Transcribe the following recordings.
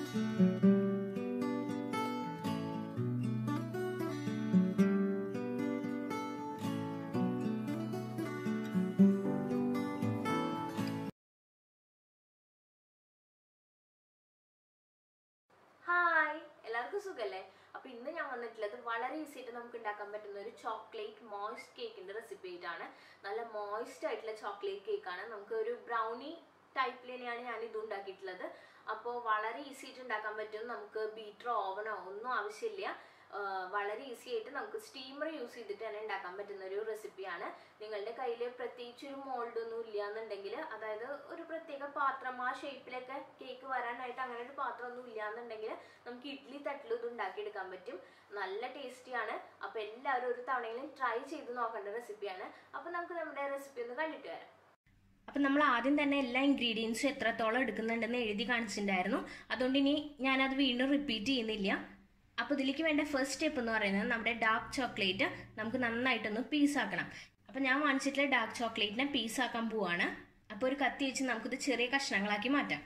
Hi, എല്ലാവർക്കും സുഖല്ലേ? അപ്പോൾ ഇന്ന് ഞാൻ വന്നിട്ടുള്ളത് വളരെ ഈസി ആയിട്ട് നമുക്ക് ഉണ്ടാക്കാൻ പറ്റുന്ന ഒരു ചോക്ലേറ്റ് മോയ്സ്റ്റ് കേക്കിന്റെ റെസിപ്പി ആയിട്ടാണ്. നല്ല മോയ്സ്റ്റ് ആയിട്ടുള്ള ചോക്ലേറ്റ് കേക്കാണ്. നമുക്ക് ഒരു ബ്രൗണി ടൈപ്പിൽ തന്നെയാണ് ഞാൻ ഇത് ഉണ്ടാക്കിയിട്ടുള്ളത്. അപ്പോൾ വളരെ ഈസി ആയിട്ട് ഉണ്ടാക്കാൻ പറ്റും. നമുക്ക് ബീറ്ററോ ഓവനോ ഒന്നും ആവശ്യമില്ല. വളരെ ഈസി ആയിട്ട് നമുക്ക് സ്റ്റീമർ യൂസ് ചെയ്തിട്ട് തന്നെ ഉണ്ടാക്കാൻ പറ്റുന്ന ഒരു റെസിപ്പിയാണ്. നിങ്ങളുടെ കയ്യിൽ പ്രത്യേകിച്ച് ഒരു മോൾഡ് ഒന്നും ഇല്ല എന്നുണ്ടെങ്കിൽ, അതായത് ഒരു പ്രത്യേക പാത്രം ആ ഷേപ്പിലൊക്കെ കേക്ക് വരാനായിട്ട് അങ്ങനെ ഒരു പാത്രം ഒന്നും ഇല്ല എന്നുണ്ടെങ്കിൽ നമുക്ക് ഇഡ്ഡലി തട്ടിൽ ഇത് ഉണ്ടാക്കിയെടുക്കാൻ പറ്റും. നല്ല ടേസ്റ്റിയാണ്. അപ്പോൾ എല്ലാവരും ഒരു തവണയെങ്കിലും ട്രൈ ചെയ്ത് നോക്കേണ്ട റെസിപ്പിയാണ്. അപ്പോൾ നമുക്ക് നമ്മുടെ റെസിപ്പി ഒന്ന് കണ്ടിട്ട് വരാം. അപ്പം നമ്മൾ ആദ്യം തന്നെ എല്ലാ ഇൻഗ്രീഡിയൻസും എത്രത്തോളം എടുക്കുന്നുണ്ടെന്ന് എഴുതി കാണിച്ചിട്ടുണ്ടായിരുന്നു. അതുകൊണ്ട് ഇനി ഞാനത് വീണ്ടും റിപ്പീറ്റ് ചെയ്യുന്നില്ല. അപ്പോൾ ഇതിലേക്ക് വേണ്ട ഫസ്റ്റ് സ്റ്റെപ്പ് എന്ന് പറയുന്നത് നമ്മുടെ ഡാർക്ക് ചോക്ലേറ്റ് നമുക്ക് നന്നായിട്ടൊന്ന് പീസാക്കണം. അപ്പോൾ ഞാൻ വാങ്ങിച്ചിട്ടുള്ള ഡാർക്ക് ചോക്ലേറ്റിനെ പീസാക്കാൻ പോവാണ്. അപ്പോൾ ഒരു കത്തി വെച്ച് നമുക്കിത് ചെറിയ കഷ്ണങ്ങളാക്കി മാറ്റാം.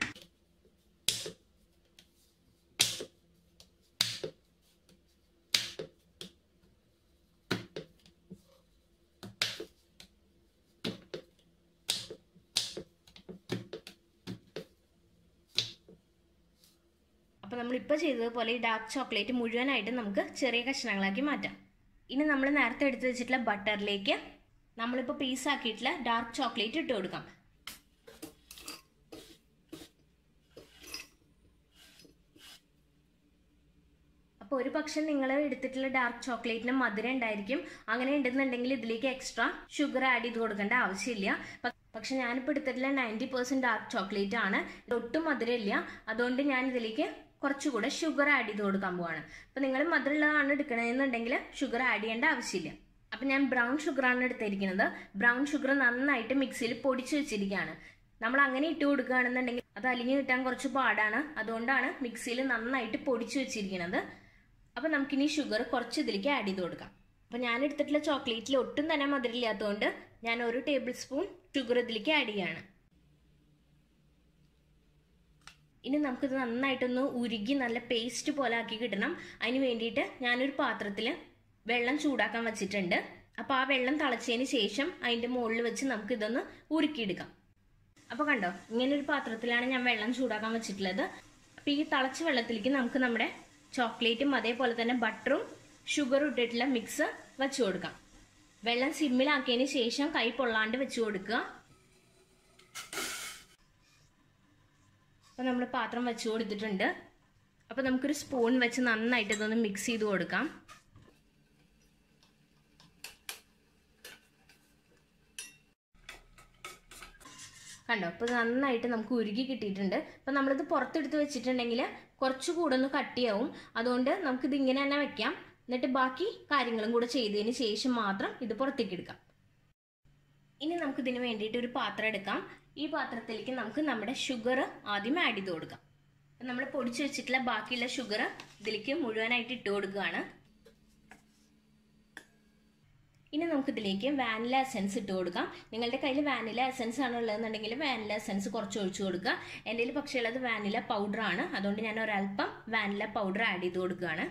അപ്പോൾ നമ്മളിപ്പോൾ ചെയ്തതുപോലെ ഈ ഡാർക്ക് ചോക്ലേറ്റ് മുഴുവനായിട്ട് നമുക്ക് ചെറിയ കഷ്ണങ്ങളാക്കി മാറ്റാം. ഇനി നമ്മൾ നേരത്തെ എടുത്ത് വെച്ചിട്ടുള്ള ബട്ടറിലേക്ക് നമ്മളിപ്പോൾ പീസാക്കിയിട്ടുള്ള ഡാർക്ക് ചോക്ലേറ്റ് ഇട്ട് കൊടുക്കാം. അപ്പോൾ ഒരു പക്ഷേ നിങ്ങൾ എടുത്തിട്ടുള്ള ഡാർക്ക് ചോക്ലേറ്റിന് മധുരം ഉണ്ടായിരിക്കും. അങ്ങനെ ഉണ്ടെന്നുണ്ടെങ്കിൽ ഇതിലേക്ക് എക്സ്ട്രാ ഷുഗർ ആഡ് ചെയ്ത് കൊടുക്കേണ്ട ആവശ്യമില്ല. പക്ഷെ ഞാനിപ്പോൾ എടുത്തിട്ടുള്ള 90% ഡാർക്ക് ചോക്ലേറ്റ് ആണ്. ഒട്ടും മധുരമില്ല. അതുകൊണ്ട് ഞാൻ ഇതിലേക്ക് കുറച്ചുകൂടെ ഷുഗർ ആഡ് ചെയ്ത് കൊടുക്കാൻ പോവാണ്. അപ്പോൾ നിങ്ങൾ മധുരമുള്ളതാണ് എടുക്കണമെന്നുണ്ടെങ്കിൽ ഷുഗർ ആഡ് ചെയ്യേണ്ട ആവശ്യമില്ല. അപ്പം ഞാൻ ബ്രൗൺ ഷുഗറാണ് എടുത്തിരിക്കുന്നത്. ബ്രൗൺ ഷുഗർ നന്നായിട്ട് മിക്സിയിൽ പൊടിച്ച് വെച്ചിരിക്കുകയാണ്. നമ്മൾ അങ്ങനെ ഇട്ട് കൊടുക്കുകയാണെന്നുണ്ടെങ്കിൽ അത് അലിഞ്ഞ് കിട്ടാൻ കുറച്ച് പാടാണ്. അതുകൊണ്ടാണ് മിക്സിയിൽ നന്നായിട്ട് പൊടിച്ച് വെച്ചിരിക്കുന്നത്. അപ്പം നമുക്കിനി ഷുഗർ കുറച്ച് ഇതിലേക്ക് ആഡ് ചെയ്ത് കൊടുക്കാം. അപ്പോൾ ഞാൻ എടുത്തിട്ടുള്ള ചോക്ലേറ്റിൽ ഒട്ടും തന്നെ മധുരമില്ലാത്തതുകൊണ്ട് ഞാൻ 1 ടേബിൾ സ്പൂൺ ഷുഗർ ഇതിലേക്ക് ആഡ് ചെയ്യാണ്. ഇനി നമുക്കിത് നന്നായിട്ടൊന്ന് ഉരുകി നല്ല പേസ്റ്റ് പോലെ ആക്കി കിട്ടണം. അതിന് വേണ്ടിയിട്ട് ഞാനൊരു പാത്രത്തിൽ വെള്ളം ചൂടാക്കാൻ വെച്ചിട്ടുണ്ട്. അപ്പോൾ ആ വെള്ളം തിളച്ചതിന് ശേഷം അതിൻ്റെ മുകളിൽ വെച്ച് നമുക്കിതൊന്ന് ഉരുക്കിയെടുക്കാം. അപ്പോൾ കണ്ടോ, ഇങ്ങനൊരു പാത്രത്തിലാണ് ഞാൻ വെള്ളം ചൂടാക്കാൻ വെച്ചിട്ടുള്ളത്. അപ്പോൾ ഈ തിളച്ച വെള്ളത്തിലേക്ക് നമുക്ക് നമ്മുടെ ചോക്ലേറ്റും അതേപോലെ തന്നെ ബട്ടറും ഷുഗറും ഇട്ടിട്ടുള്ള മിക്സ് വെച്ച് കൊടുക്കാം. വെള്ളം സിമ്മിലാക്കിയതിന് ശേഷം കൈ പൊള്ളാണ്ട് വെച്ച് കൊടുക്കുക. അപ്പോൾ നമ്മൾ പാത്രം വെച്ച് കൊടുത്തിട്ടുണ്ട്. അപ്പോൾ നമുക്കൊരു സ്പൂൺ വെച്ച് നന്നായിട്ട് ഇതൊന്ന് മിക്സ് ചെയ്ത് കൊടുക്കാം. കണ്ടോ, അപ്പോൾ നന്നായിട്ട് നമുക്ക് ഉരുകി കിട്ടിയിട്ടുണ്ട്. അപ്പോൾ നമ്മളിത് പുറത്തെടുത്ത് വെച്ചിട്ടുണ്ടെങ്കിൽ കുറച്ചുകൂടെ ഒന്ന് കട്ടിയാവും. അതുകൊണ്ട് നമുക്കിത് ഇങ്ങനെ തന്നെ വെക്കാം. എന്നിട്ട് ബാക്കി കാര്യങ്ങളും കൂടെ ചെയ്തതിന് ശേഷം മാത്രം ഇത് പുറത്തേക്ക് എടുക്കാം. ഇനി നമുക്കിതിന് വേണ്ടിയിട്ട് ഒരു പാത്രം എടുക്കാം. ഈ പാത്രത്തിലേക്ക് നമുക്ക് നമ്മുടെ ഷുഗർ ആദ്യം ആഡ് ചെയ്ത് കൊടുക്കാം. നമ്മൾ പൊടിച്ച് വെച്ചിട്ടുള്ള ബാക്കിയുള്ള ഷുഗർ ഇതിലേക്ക് മുഴുവനായിട്ട് ഇട്ട് കൊടുക്കുകയാണ്. ഇനി നമുക്കിതിലേക്ക് വാനില എസൻസ് ഇട്ട് കൊടുക്കാം. നിങ്ങളുടെ കയ്യിൽ വാനില എസൻസ് ആണ് ഉള്ളതെന്നുണ്ടെങ്കിൽ വാനില എസൻസ് കുറച്ച് ഒഴിച്ചു കൊടുക്കുക. എൻ്റെ കയ്യിൽ പക്ഷേ ഉള്ളത് വാനില പൗഡറാണ്. അതുകൊണ്ട് ഞാൻ ഒരല്പം വാനില പൗഡർ ആഡ് ചെയ്ത് കൊടുക്കുകയാണ്.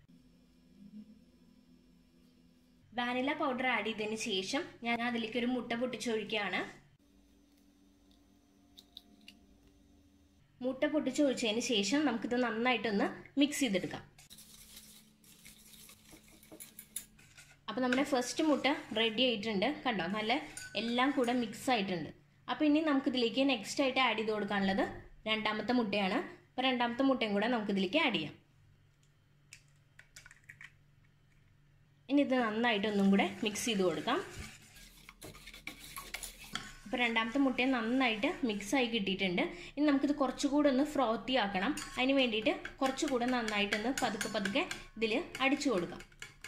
വാനില പൗഡർ ആഡ് ചെയ്തതിന് ശേഷം ഞാൻ അതിലേക്ക് ഒരു മുട്ട പൊട്ടിച്ചൊഴിക്കുകയാണ്. മുട്ട പൊട്ടിച്ചൊഴിച്ചതിന് ശേഷം നമുക്കിത് നന്നായിട്ടൊന്ന് മിക്സ് ചെയ്തെടുക്കാം. അപ്പോൾ നമ്മുടെ ഫസ്റ്റ് മുട്ട റെഡി ആയിട്ടുണ്ട്. കണ്ടോ, നല്ല എല്ലാം കൂടെ മിക്സ് ആയിട്ടുണ്ട്. അപ്പോൾ ഇനി നമുക്കിതിലേക്ക് നെക്സ്റ്റ് ആയിട്ട് ആഡ് ചെയ്ത് കൊടുക്കാനുള്ളത് രണ്ടാമത്തെ മുട്ടയാണ്. അപ്പോൾ രണ്ടാമത്തെ മുട്ടയും കൂടെ നമുക്കിതിലേക്ക് ആഡ് ചെയ്യാം. ഇനി ഇത് നന്നായിട്ടൊന്നും കൂടെ മിക്സ് ചെയ്ത് കൊടുക്കാം. അപ്പോൾ രണ്ടാമത്തെ മുട്ടയും നന്നായിട്ട് മിക്സായി കിട്ടിയിട്ടുണ്ട്. ഇനി നമുക്കിത് കുറച്ചുകൂടെ ഒന്ന് ഫ്രോത്തി ആക്കണം. അതിന് വേണ്ടിയിട്ട് കുറച്ചുകൂടെ നന്നായിട്ടൊന്ന് പതുക്കെ പതുക്കെ ഇതിൽ അടിച്ചു കൊടുക്കാം.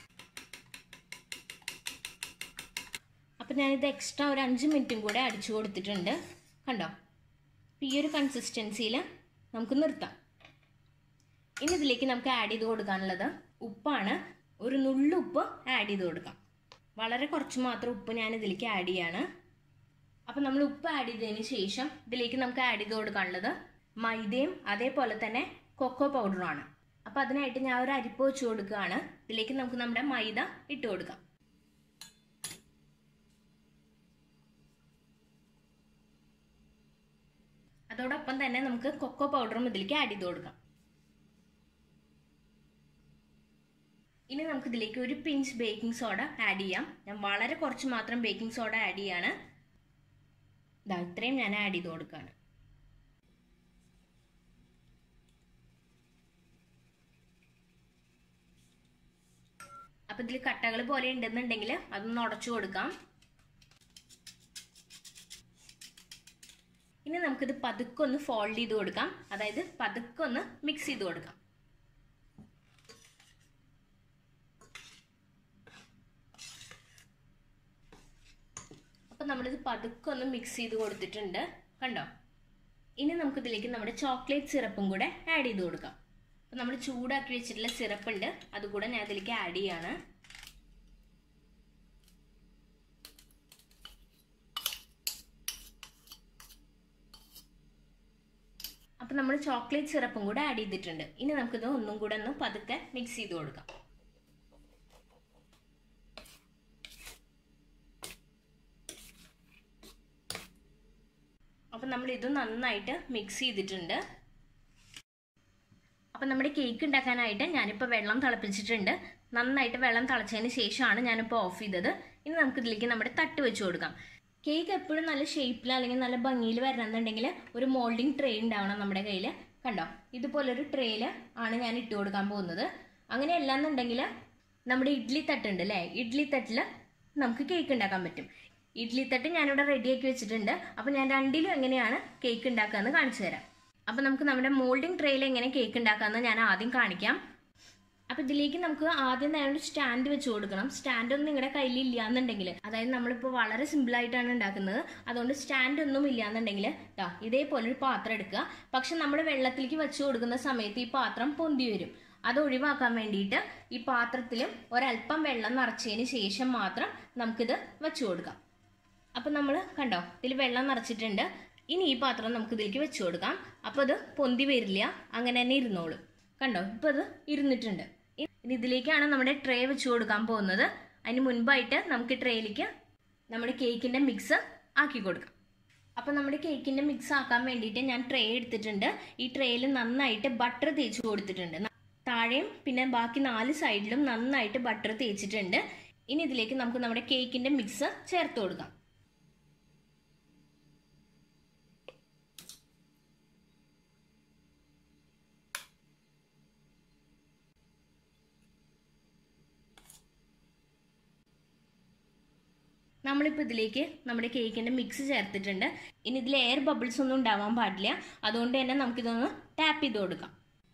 അപ്പോൾ ഞാനിത് എക്സ്ട്രാ ഒരു 5 മിനിറ്റും കൂടെ അടിച്ചു കൊടുത്തിട്ടുണ്ട്. കണ്ടോ, ഈ ഒരു കൺസിസ്റ്റൻസിയിൽ നമുക്ക് നിർത്താം. ഇനി ഇതിലേക്ക് നമുക്ക് ആഡ് ചെയ്ത് കൊടുക്കാനുള്ളത് ഉപ്പാണ്. ഒരു നുള്ളുപ്പ് ആഡ് ചെയ്ത് കൊടുക്കാം. വളരെ കുറച്ച് മാത്രം ഉപ്പ് ഞാൻ ഇതിലേക്ക് ആഡ് ചെയ്യാണ്. അപ്പോൾ നമ്മൾ ഉപ്പ് ആഡ് ചെയ്തതിന് ശേഷം ഇതിലേക്ക് നമുക്ക് ആഡ് ചെയ്ത് കൊടുക്കാനുള്ളത് മൈദയും അതേപോലെ തന്നെ കൊക്കോ പൗഡറുമാണ്. അപ്പോൾ അതിനായിട്ട് ഞാൻ ഒരു അരിപ്പ വെച്ച് കൊടുക്കുകയാണ്. ഇതിലേക്ക് നമുക്ക് നമ്മുടെ മൈദ ഇട്ട് കൊടുക്കാം. അതോടൊപ്പം തന്നെ നമുക്ക് കൊക്കോ പൗഡറും ഇതിലേക്ക് ആഡ് ചെയ്ത് കൊടുക്കാം. ഇനി നമുക്ക് ഇതിലേക്ക് ഒരു പിഞ്ച് ബേക്കിംഗ് സോഡ ആഡ് ചെയ്യാം. ഞാൻ വളരെ കുറച്ച് മാത്രം ബേക്കിംഗ് സോഡ ആഡ് ചെയ്യാണ്. ഇത്രയും ഞാൻ ആഡ് ചെയ്ത് കൊടുക്കുകയാണ്. അപ്പം ഇതിൽ കട്ടകൾ പോലെ ഉണ്ടെന്നുണ്ടെങ്കിൽ അതൊന്ന് ഉടച്ചു കൊടുക്കാം. ഇനി നമുക്കിത് പതുക്കെ ഒന്ന് ഫോൾഡ് ചെയ്ത് കൊടുക്കാം. അതായത് പതുക്കെ ഒന്ന് മിക്സ് ചെയ്ത് കൊടുക്കാം. അപ്പം നമ്മളിത് പതുക്കെ ഒന്ന് മിക്സ് ചെയ്ത് കൊടുത്തിട്ടുണ്ട്. കണ്ടോ? ഇനി നമുക്കിതിലേക്ക് നമ്മുടെ ചോക്ലേറ്റ് സിറപ്പും കൂടെ ആഡ് ചെയ്ത് കൊടുക്കാം. അപ്പം നമ്മൾ ചൂടാക്കി വെച്ചിട്ടുള്ള സിറപ്പ് ഉണ്ട്, അതുകൂടെ ഞാൻ ഇതിലേക്ക് ആഡ് ചെയ്യാണ്. അപ്പം നമ്മൾ ചോക്ലേറ്റ് സിറപ്പും കൂടെ ആഡ് ചെയ്തിട്ടുണ്ട്. ഇനി നമുക്കിത് ഒന്നും കൂടെ ഒന്ന് പതുക്കെ മിക്സ് ചെയ്ത് കൊടുക്കാം. അപ്പം നമ്മൾ ഇത് നന്നായിട്ട് മിക്സ് ചെയ്തിട്ടുണ്ട്. അപ്പം നമ്മുടെ കേക്ക് ഉണ്ടാക്കാനായിട്ട് ഞാനിപ്പോൾ വെള്ളം തിളപ്പിച്ചിട്ടുണ്ട്. നന്നായിട്ട് വെള്ളം തിളച്ചതിന് ശേഷമാണ് ഞാനിപ്പോൾ ഓഫ് ചെയ്തത്. ഇനി നമുക്കിതിലേക്ക് നമ്മുടെ തട്ട് വെച്ച് കൊടുക്കാം. കേക്ക് എപ്പോഴും നല്ല ഷേപ്പിൽ അല്ലെങ്കിൽ നല്ല ഭംഗിയിൽ വരണമെന്നുണ്ടെങ്കിൽ ഒരു മോൾഡിങ് ട്രേ ഉണ്ടാവണം നമ്മുടെ കയ്യിൽ. കണ്ടോ? ഇതുപോലൊരു ട്രേയിൽ ആണ് ഞാൻ ഇട്ട് കൊടുക്കാൻ പോകുന്നത്. അങ്ങനെ അല്ലാന്നുണ്ടെങ്കിൽ നമ്മുടെ ഇഡ്ഡലി തട്ടുണ്ട് അല്ലേ, ഇഡ്ഡലി തട്ടിൽ നമുക്ക് കേക്ക് ഉണ്ടാക്കാൻ പറ്റും. ഇഡ്ഡലി തട്ട് ഞാനിവിടെ റെഡിയാക്കി വെച്ചിട്ടുണ്ട്. അപ്പോൾ ഞാൻ രണ്ടിലും എങ്ങനെയാണ് കേക്ക് ഉണ്ടാക്കുകയെന്ന് കാണിച്ചു തരാം. അപ്പോൾ നമുക്ക് നമ്മുടെ മോൾഡിങ് ട്രേയിൽ എങ്ങനെ കേക്ക് ഉണ്ടാക്കാമെന്ന് ഞാൻ ആദ്യം കാണിക്കാം. അപ്പോൾ ഇതിലേക്ക് നമുക്ക് ആദ്യം തന്നെ ഒരു സ്റ്റാൻഡ് വെച്ച് കൊടുക്കണം. സ്റ്റാൻഡ് ഒന്നും നിങ്ങളുടെ കയ്യിൽ ഇല്ലാന്നുണ്ടെങ്കിൽ, അതായത് നമ്മളിപ്പോൾ വളരെ സിമ്പിളായിട്ടാണ് ഉണ്ടാക്കുന്നത്, അതുകൊണ്ട് സ്റ്റാൻഡ് ഒന്നും ഇല്ലാന്നുണ്ടെങ്കിൽ ഇതേപോലെ ഒരു പാത്രം എടുക്കുക. പക്ഷെ നമ്മൾ വെള്ളത്തിലേക്ക് വെച്ച് കൊടുക്കുന്ന സമയത്ത് ഈ പാത്രം പൊന്തി വരും. അത് ഒഴിവാക്കാൻ വേണ്ടിയിട്ട് ഈ പാത്രത്തിലും ഒരല്പം വെള്ളം നിറച്ചതിന് ശേഷം മാത്രം നമുക്കിത് വെച്ച് കൊടുക്കാം. അപ്പം നമ്മൾ കണ്ടോ, ഇതിൽ വെള്ളം നിറച്ചിട്ടുണ്ട്. ഇനി ഈ പാത്രം നമുക്ക് ഇതിലേക്ക് വെച്ച് കൊടുക്കാം. അപ്പോൾ അത് പൊന്തി വരില്ല, അങ്ങനെ തന്നെ ഇരുന്നോളും. കണ്ടോ? ഇപ്പോൾ അത് ഇരുന്നിട്ടുണ്ട്. ഇനി ഇതിലേക്കാണ് നമ്മുടെ ട്രേ വെച്ച് കൊടുക്കാൻ പോകുന്നത്. അതിന് മുൻപായിട്ട് നമുക്ക് ട്രേയിലേക്ക് നമ്മുടെ കേക്കിൻ്റെ മിക്സ് ആക്കി കൊടുക്കാം. അപ്പം നമ്മുടെ കേക്കിൻ്റെ മിക്സ് ആക്കാൻ വേണ്ടിയിട്ട് ഞാൻ ട്രേ എടുത്തിട്ടുണ്ട്. ഈ ട്രേയിൽ നന്നായിട്ട് ബട്ടർ തേച്ച് കൊടുത്തിട്ടുണ്ട്. താഴെയും പിന്നെ ബാക്കി 4 സൈഡിലും നന്നായിട്ട് ബട്ടർ തേച്ചിട്ടുണ്ട്. ഇനി ഇതിലേക്ക് നമുക്ക് നമ്മുടെ കേക്കിൻ്റെ മിക്സ് ചേർത്ത് കൊടുക്കാം. നമ്മളിപ്പോൾ ഇതിലേക്ക് നമ്മുടെ കേക്കിൻ്റെ മിക്സ് ചേർത്തിട്ടുണ്ട്. ഇനി ഇതിൽ എയർ ബബിൾസ് ഒന്നും ഉണ്ടാവാൻ പാടില്ല. അതുകൊണ്ട് തന്നെ നമുക്കിതൊന്ന് ടാപ്പ് ചെയ്ത് കൊടുക്കാം.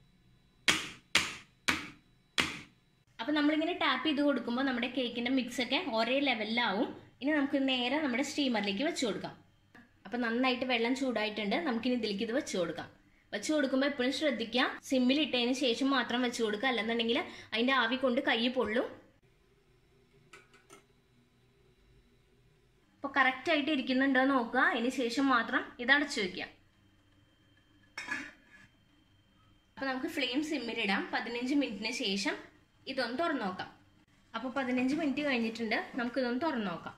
അപ്പം നമ്മളിങ്ങനെ ടാപ്പ് ചെയ്ത് കൊടുക്കുമ്പോൾ നമ്മുടെ കേക്കിൻ്റെ മിക്സൊക്കെ ഒരേ ലെവലിലാവും. ഇനി നമുക്ക് നേരെ നമ്മുടെ സ്റ്റീമറിലേക്ക് വെച്ച് കൊടുക്കാം. അപ്പം നന്നായിട്ട് വെള്ളം ചൂടായിട്ടുണ്ട്. നമുക്കിനി ഇതിലേക്ക് ഇത് വെച്ച് കൊടുക്കാം. വെച്ച് കൊടുക്കുമ്പോൾ എപ്പോഴും ശ്രദ്ധിക്കുക, സിമ്മിൽ ഇട്ടതിന് ശേഷം മാത്രം വെച്ച് കൊടുക്കുക. അല്ലെന്നുണ്ടെങ്കിൽ അതിൻ്റെ ആവി കൊണ്ട് കൈ പൊള്ളും. അപ്പോൾ കറക്റ്റായിട്ട് ഇരിക്കുന്നുണ്ടോ നോക്കുക. അതിന് ശേഷം മാത്രം ഇത് അടച്ചു വയ്ക്കുക. അപ്പോൾ നമുക്ക് ഫ്ലെയിം സിമ്മിലിടാം. 15 മിനിറ്റിന് ശേഷം ഇതൊന്ന് തുറന്നു നോക്കാം. അപ്പോൾ 15 മിനിറ്റ് കഴിഞ്ഞിട്ടുണ്ട്. നമുക്കിതൊന്ന് തുറന്നു നോക്കാം.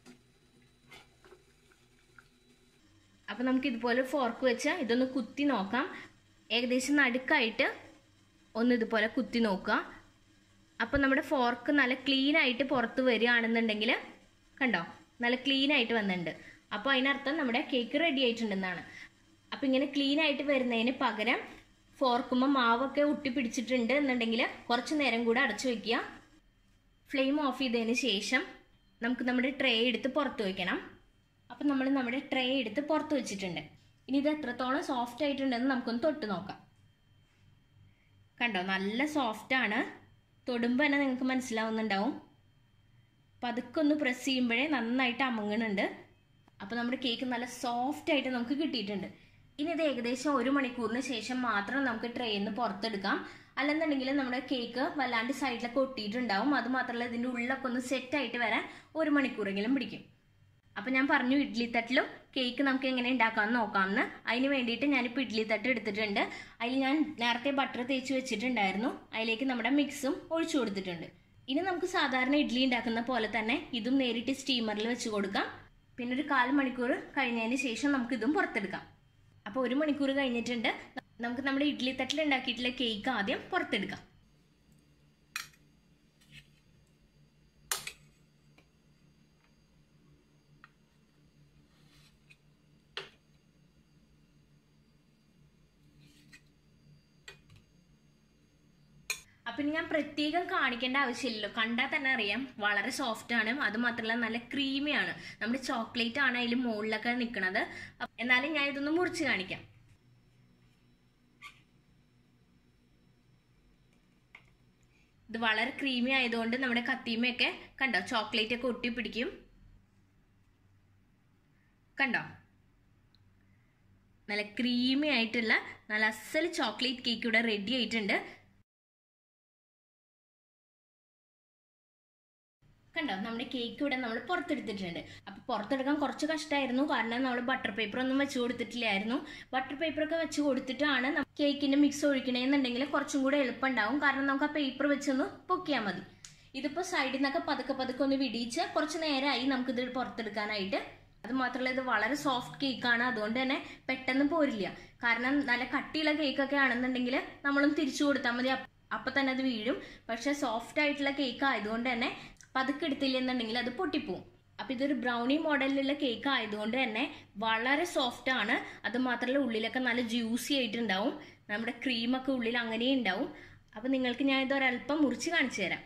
അപ്പോൾ നമുക്ക് ഇതുപോലെ ഫോർക്ക് വെച്ച് ഇതൊന്ന് കുത്തി നോക്കാം. ഏകദേശം നടുക്കായിട്ട് ഒന്ന് ഇതുപോലെ കുത്തി നോക്കുക. അപ്പോൾ നമ്മുടെ ഫോർക്ക് നല്ല ക്ലീൻ ആയിട്ട് പുറത്ത് വരികയാണെന്നുണ്ടെങ്കിൽ കണ്ടോ, നല്ല ക്ലീൻ ആയിട്ട് വന്നിട്ടുണ്ട്. അപ്പോൾ അതിനർത്ഥം നമ്മുടെ കേക്ക് റെഡി ആയിട്ടുണ്ടെന്നാണ്. അപ്പോൾ ഇങ്ങനെ ക്ലീൻ ആയിട്ട് വരുന്നതിന് പകരം ഫോർക്കുമ്പോൾ മാവൊക്കെ ഒട്ടിപ്പിടിച്ചിട്ടുണ്ട് എന്നുണ്ടെങ്കിൽ കുറച്ച് നേരം കൂടെ അടച്ചു വയ്ക്കുക. ഫ്ലെയിം ഓഫ് ചെയ്തതിന് ശേഷം നമുക്ക് നമ്മുടെ ട്രേ എടുത്ത് പുറത്ത് വയ്ക്കണം. അപ്പം നമ്മൾ നമ്മുടെ ട്രേ എടുത്ത് പുറത്ത് വെച്ചിട്ടുണ്ട്. ഇനി ഇത് എത്രത്തോളം സോഫ്റ്റ് ആയിട്ടുണ്ടെന്ന് നമുക്കൊന്ന് തൊട്ട് നോക്കാം. കണ്ടോ, നല്ല സോഫ്റ്റാണ്. തൊടുമ്പോൾ തന്നെ നിങ്ങൾക്ക് മനസ്സിലാവുന്നുണ്ടാവും. പതുക്കെ ഒന്ന് പ്രസ് ചെയ്യുമ്പോഴേ നന്നായിട്ട് അമങ്ങുന്നുണ്ട്. അപ്പോൾ നമ്മുടെ കേക്ക് നല്ല സോഫ്റ്റ് ആയിട്ട് നമുക്ക് കിട്ടിയിട്ടുണ്ട്. ഇനി ഇത് ഏകദേശം 1 മണിക്കൂറിന് ശേഷം മാത്രം നമുക്ക് ട്രേയിൽ നിന്ന് പുറത്തെടുക്കാം. അല്ലെന്നുണ്ടെങ്കിൽ നമ്മുടെ കേക്ക് വല്ലാണ്ട് സൈഡിലൊക്കെ ഒട്ടിയിട്ടുണ്ടാവും. അത് മാത്രമല്ല ഇതിൻ്റെ ഉള്ളിലൊക്കെ ഒന്ന് സെറ്റായിട്ട് വരാൻ 1 മണിക്കൂറെങ്കിലും പിടിക്കും. അപ്പം ഞാൻ പറഞ്ഞു ഇഡ്ഡലി തട്ടിലും കേക്ക് നമുക്ക് എങ്ങനെ ഉണ്ടാക്കാമെന്ന് നോക്കാമെന്ന്. അതിന് വേണ്ടിയിട്ട് ഞാനിപ്പോൾ ഇഡ്ഡലി തട്ട് എടുത്തിട്ടുണ്ട്. അതിൽ ഞാൻ നേരത്തെ ബട്ടർ തേച്ച് വെച്ചിട്ടുണ്ടായിരുന്നു. അതിലേക്ക് നമ്മുടെ മിക്സും ഒഴിച്ചു കൊടുത്തിട്ടുണ്ട്. ഇനി നമുക്ക് സാധാരണ ഇഡ്ഡലി ഉണ്ടാക്കുന്ന പോലെ തന്നെ ഇതും നേരിട്ട് സ്റ്റീമറിൽ വെച്ച് കൊടുക്കാം. പിന്നെ ഒരു 1/4 മണിക്കൂർ കഴിഞ്ഞതിന് ശേഷം നമുക്ക് ഇതും പുറത്തെടുക്കാം. അപ്പോൾ 1 മണിക്കൂർ കഴിഞ്ഞിട്ടുണ്ട്. നമുക്ക് നമ്മുടെ ഇഡ്ഡലി തട്ടിൽ ഉണ്ടാക്കിയിട്ടുള്ള കേക്ക് ആദ്യം പുറത്തെടുക്കാം. അപ്പം ഞാൻ പ്രത്യേകം കാണിക്കേണ്ട ആവശ്യമില്ലല്ലോ, കണ്ടാൽ തന്നെ അറിയാം വളരെ സോഫ്റ്റ് ആണ്. അത് മാത്രമല്ല നല്ല ക്രീമിയാണ്. നമ്മുടെ ചോക്ലേറ്റ് ആണ് അതിൽ മുകളിലൊക്കെ നിൽക്കുന്നത്. എന്നാലും ഞാൻ ഇതൊന്ന് മുറിച്ച് കാണിക്കാം. ഇത് വളരെ ക്രീമി ആയതുകൊണ്ട് നമ്മുടെ കത്തിമയൊക്കെ കണ്ടോ ചോക്ലേറ്റ് ഒക്കെ ഒട്ടിപ്പിടിക്കും. കണ്ടോ നല്ല ക്രീമി ആയിട്ടുള്ള നല്ല അസൽ ചോക്ലേറ്റ് കേക്ക് ഇവിടെ റെഡി ആയിട്ടുണ്ട്. കണ്ടോ നമ്മുടെ കേക്ക് ഇവിടെ നമ്മൾ പുറത്തെടുത്തിട്ടുണ്ട്. അപ്പോൾ പുറത്തെടുക്കാൻ കുറച്ച് കഷ്ടമായിരുന്നു, കാരണം നമ്മൾ ബട്ടർ പേപ്പർ ഒന്നും വെച്ച് കൊടുത്തിട്ടില്ലായിരുന്നു. ബട്ടർ പേപ്പറൊക്കെ വെച്ച് കൊടുത്തിട്ടാണ് കേക്കിൻ്റെ മിക്സ് ഒഴിക്കണമെന്നുണ്ടെങ്കിൽ കുറച്ചും കൂടെ എളുപ്പം ഉണ്ടാവും, കാരണം നമുക്ക് ആ പേപ്പർ വെച്ചൊന്ന് പൊക്കിയാൽ മതി. ഇതിപ്പോൾ സൈഡിൽ നിന്നൊക്കെ പതുക്കെ ഒന്ന് വിടിയിച്ച് കുറച്ച് നേരമായി നമുക്കിത് പുറത്തെടുക്കാനായിട്ട്. അത് മാത്രമല്ല ഇത് വളരെ സോഫ്റ്റ് കേക്കാണ്, അതുകൊണ്ട് തന്നെ പെട്ടെന്ന് പോരില്ല. കാരണം നല്ല കട്ടിയുള്ള കേക്കൊക്കെ ആണെന്നുണ്ടെങ്കിൽ നമ്മളൊന്ന് തിരിച്ചു കൊടുത്താൽ മതി, അപ്പം തന്നെ അത് വീഴും. പക്ഷെ സോഫ്റ്റ് ആയിട്ടുള്ള കേക്ക് ആയതുകൊണ്ട് തന്നെ പതുക്കെ എടുത്തില്ല എന്നുണ്ടെങ്കിൽ അത് പൊട്ടിപ്പോവും. അപ്പം ഇതൊരു ബ്രൗണി മോഡലിലുള്ള കേക്ക് ആയതുകൊണ്ട് തന്നെ വളരെ സോഫ്റ്റ് ആണ്. അത് മാത്രമല്ല ഉള്ളിലൊക്കെ നല്ല ജ്യൂസി ആയിട്ടുണ്ടാവും. നമ്മുടെ ക്രീമൊക്കെ ഉള്ളിൽ അങ്ങനെ ഉണ്ടാവും. അപ്പം നിങ്ങൾക്ക് ഞാൻ ഇതൊരല്പം മുറിച്ച് കാണിച്ചു തരാം.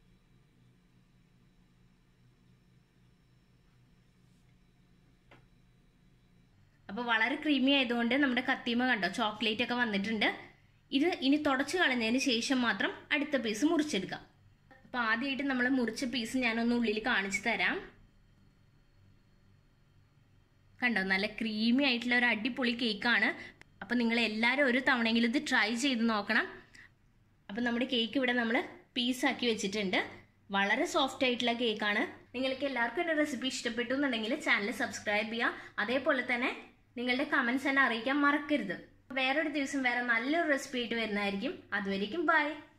അപ്പോൾ വളരെ ക്രീമി ആയതുകൊണ്ട് നമ്മുടെ കത്തിമ കണ്ടോ ചോക്ലേറ്റ് ഒക്കെ വന്നിട്ടുണ്ട്. ഇത് ഇനി തുടച്ച് കളഞ്ഞതിന് ശേഷം മാത്രം അടുത്ത പീസ് മുറിച്ചെടുക്കാം. അപ്പോൾ ആദ്യമായിട്ട് നമ്മൾ മുറിച്ച പീസ് ഞാനൊന്ന് ഉള്ളിൽ കാണിച്ചു തരാം. കണ്ടോ നല്ല ക്രീമി ആയിട്ടുള്ള ഒരു അടിപൊളി കേക്കാണ്. അപ്പോൾ നിങ്ങൾ എല്ലാവരും ഒരു തവണയെങ്കിലും ഇത് ട്രൈ ചെയ്ത് നോക്കണം. അപ്പം നമ്മുടെ കേക്ക് ഇവിടെ നമ്മൾ പീസാക്കി വെച്ചിട്ടുണ്ട്. വളരെ സോഫ്റ്റ് ആയിട്ടുള്ള കേക്കാണ്. നിങ്ങൾക്ക് എല്ലാവർക്കും എൻ്റെ റെസിപ്പി ഇഷ്ടപ്പെട്ടു എന്നുണ്ടെങ്കിൽ ചാനൽ സബ്സ്ക്രൈബ് ചെയ്യുക. അതേപോലെ തന്നെ നിങ്ങളുടെ കമൻസ് എന്നെ അറിയിക്കാൻ മറക്കരുത്. വേറൊരു ദിവസം വേറെ നല്ലൊരു റെസിപ്പി ആയിട്ട് വരുന്നതായിരിക്കും. അതുവരേക്കും ബൈ.